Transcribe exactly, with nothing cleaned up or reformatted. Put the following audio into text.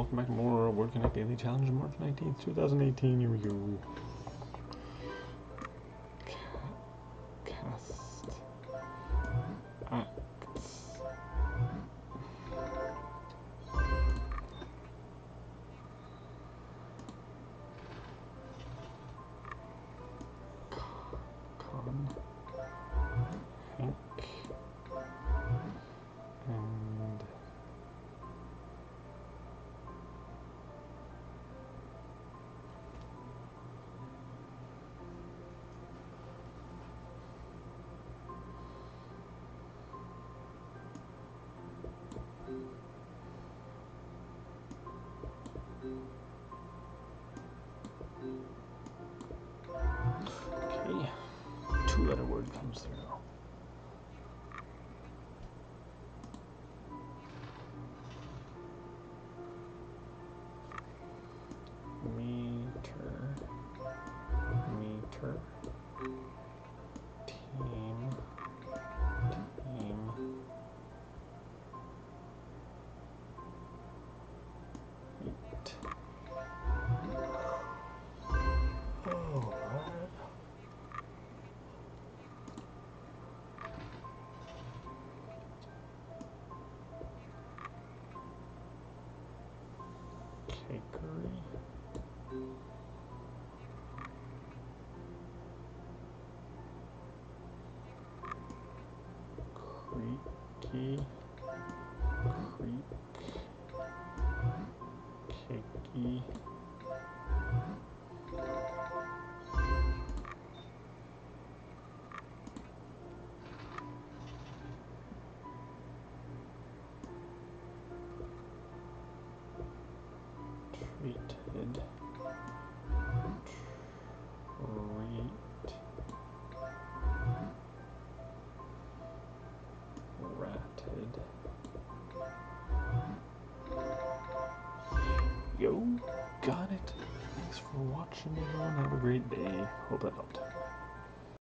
welcome back to more Word Connect Daily Challenge, March nineteenth, two thousand eighteen. Here we go. Cast. Acts. Con. Hank. And okay, two-letter word comes through. Meter, meter, team, team, meet. Oh, right. Cakery. Creaky, creek, cakey, treated, treat, ratted. Yo, got it. Thanks for watching, everyone. Have a great day. Hope that helped.